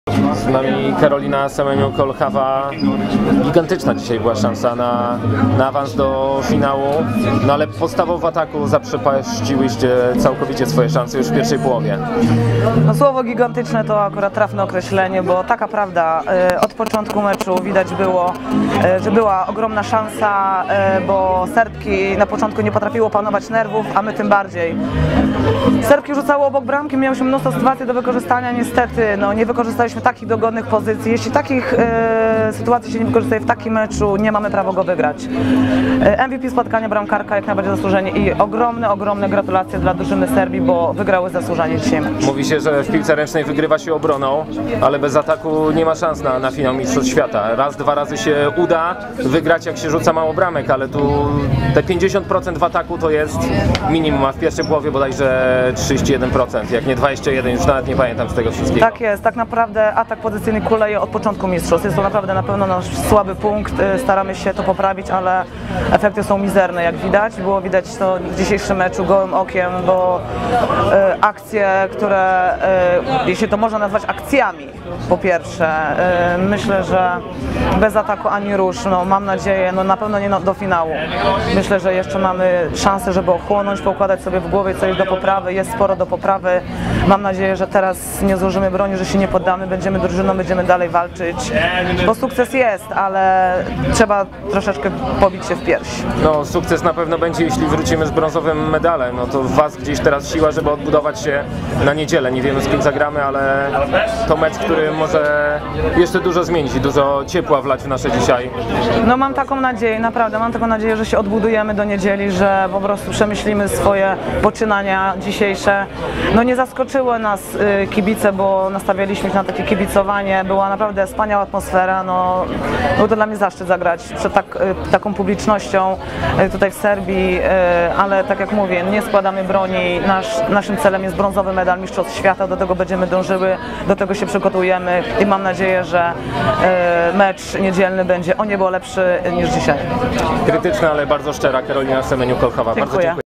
Z nami Karolina Semeniuk-Kolchawa. Gigantyczna dzisiaj była szansa na awans do finału, no ale podstawą w ataku zaprzepaściłyście całkowicie swoje szanse już w pierwszej połowie. No, słowo gigantyczne to akurat trafne określenie, bo taka prawda, od początku meczu widać było, że była ogromna szansa, bo Serbki na początku nie potrafiły opanować nerwów, a my tym bardziej. Serbki rzucały obok bramki, miałyśmy mnóstwo sytuacji do wykorzystania, niestety no, nie wykorzystaliśmy takich dogodnych pozycji. Jeśli takich sytuacji się nie wykorzystuje w takim meczu, nie mamy prawa go wygrać. MVP spotkania, bramkarka jak najbardziej zasłużenie i ogromne gratulacje dla drużyny Serbii, bo wygrały zasłużenie dzisiaj mecz. Mówi się, że w piłce ręcznej wygrywa się obroną, ale bez ataku nie ma szans na finał Mistrzostw Świata. Raz, dwa razy się uda wygrać, jak się rzuca mało bramek, ale tu te 50% w ataku to jest minimum, a w pierwszej połowie bodajże 31%, jak nie 21%, już nawet nie pamiętam z tego wszystkiego. Tak jest, tak naprawdę atak pozycyjny kuleje od początku mistrzostw. Jest to naprawdę na pewno nasz słaby punkt, staramy się to poprawić, ale efekty są mizerne, jak widać. Było widać to w dzisiejszym meczu gołym okiem, bo akcje, które, jeśli to można nazwać akcjami, po pierwsze, myślę, że bez ataku ani rusz, no, mam nadzieję, no, na pewno nie do finału. Myślę, że jeszcze mamy szansę, żeby ochłonąć, poukładać sobie w głowie coś do poprawy, jest sporo do poprawy. Mam nadzieję, że teraz nie złożymy broni, że się nie poddamy, będziemy drużyną, będziemy dalej walczyć, bo sukces jest, ale trzeba troszeczkę pobić się w pierś. No, sukces na pewno będzie, jeśli wrócimy z brązowym medalem. No to w was gdzieś teraz siła, żeby odbudować się na niedzielę. Nie wiemy, z kim zagramy, ale to mecz, który może jeszcze dużo zmienić i dużo ciepła wlać w nasze dzisiaj. No mam taką nadzieję, naprawdę mam taką nadzieję, że się odbudujemy do niedzieli, że po prostu przemyślimy swoje poczynania dzisiejsze. No nie zaskoczyły nas kibice, bo nastawialiśmy się na takie kibicowanie. Była naprawdę wspaniała atmosfera. No, był to dla mnie zaszczyt zagrać przed taką publicznością tutaj w Serbii, ale tak jak mówię, nie składamy broni. Naszym celem jest brązowy medal Mistrzostw Świata, do tego będziemy dążyły, do tego się przygotujemy i mam nadzieję, że mecz niedzielny będzie o niebo lepszy niż dzisiaj. Krytyczna, ale bardzo szczera Karolina Semeniuk-Kolchawa. Bardzo dziękuję.